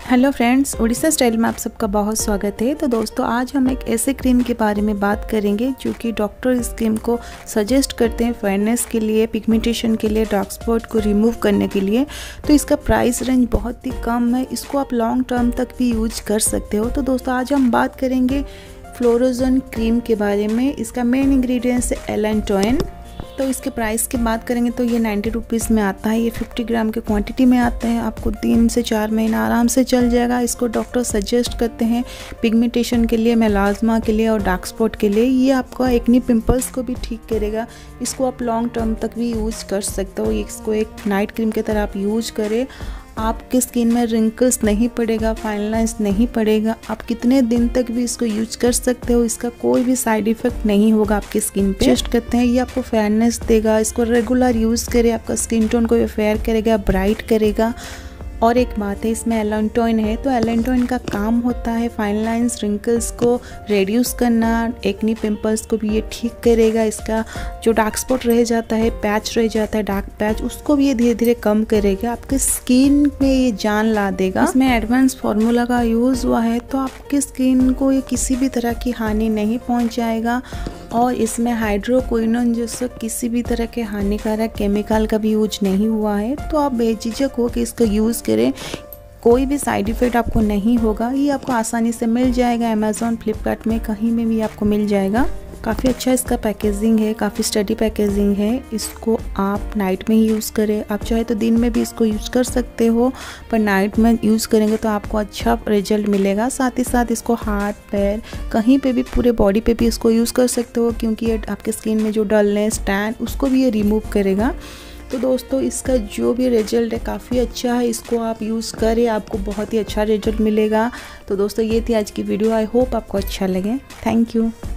Hello friends, Orissa style में आप सबका बहुत स्वागत है। तो दोस्तों, आज हम एक ऐसे क्रीम के बारे में बात करेंगे जो कि डॉक्टर इस क्रीम को सजेस्ट करते हैं फेयरनेस के लिए, पिगमेंटेशन के लिए, डार्क स्पॉट को रिमूव करने के लिए। तो इसका प्राइस रेंज बहुत ही कम है, इसको आप लॉन्ग टर्म तक भी यूज कर सकते हो। तो दोस्तों, आज हम बात करेंगे फ्लोरोजन क्रीम के बारे में। इसका मेन इंग्रेडिएंट्स है एलेंटोइन। तो इसके प्राइस की बात करेंगे तो ये 90 रुपीज़ में आता है। ये 50 ग्राम के क्वांटिटी में आता है। आपको 3 से 4 महीना आराम से चल जाएगा। इसको डॉक्टर सजेस्ट करते हैं पिगमेंटेशन के लिए, मेलास्मा के लिए और डार्क स्पॉट के लिए। ये आपका एक्ने पिंपल्स को भी ठीक करेगा। इसको आप लॉन्ग टर्म तक भी यूज़ कर सकते हो। इसको एक नाइट क्रीम की तरह आप यूज़ करें। आपके स्किन में रिंकल्स नहीं पड़ेगा, फाइन लाइंस नहीं पड़ेगा। आप कितने दिन तक भी इसको यूज कर सकते हो। इसका कोई भी साइड इफेक्ट नहीं होगा आपकी स्किन पे। सजेस्ट करते हैं, ये आपको फेयरनेस देगा। इसको रेगुलर यूज़ करें, आपका स्किन टोन को फेयर करेगा, ब्राइट करेगा। और एक बात है, इसमें एलेंटोइन है। तो एलेंटोइन का काम होता है फाइन लाइंस, रिंकल्स को रिड्यूस करना, एक्नी पिंपल्स को भी ये ठीक करेगा। इसका जो डार्क स्पॉट रह जाता है, पैच रह जाता है, डार्क पैच, उसको भी ये धीरे धीरे कम करेगा। आपके स्किन में ये जान ला देगा। इसमें एडवांस फार्मूला का यूज़ हुआ है, तो आपकी स्किन को ये किसी भी तरह की हानि नहीं पहुँचाएगा। और इसमें हाइड्रोक्विनोन जैसा किसी भी तरह के हानिकारक केमिकल का भी यूज नहीं हुआ है। तो आप बेझिझक हो कि इसका यूज़ करें, कोई भी साइड इफ़ेक्ट आपको नहीं होगा। ये आपको आसानी से मिल जाएगा, अमेज़ॉन, फ्लिपकार्ट में कहीं में भी आपको मिल जाएगा। काफ़ी अच्छा इसका पैकेजिंग है, काफ़ी स्टडी पैकेजिंग है। इसको आप नाइट में ही यूज़ करें। आप चाहे तो दिन में भी इसको यूज़ कर सकते हो, पर नाइट में यूज़ करेंगे तो आपको अच्छा रिजल्ट मिलेगा। साथ ही साथ इसको हाथ, पैर, कहीं पे भी, पूरे बॉडी पे भी इसको यूज़ कर सकते हो, क्योंकि ये आपके स्किन में जो डलनेस, टैन, उसको भी ये रिमूव करेगा। तो दोस्तों, इसका जो भी रिजल्ट है काफ़ी अच्छा है। इसको आप यूज़ करें, आपको बहुत ही अच्छा रिजल्ट मिलेगा। तो दोस्तों, ये थी आज की वीडियो। आई होप आपको अच्छा लगे। Thank you.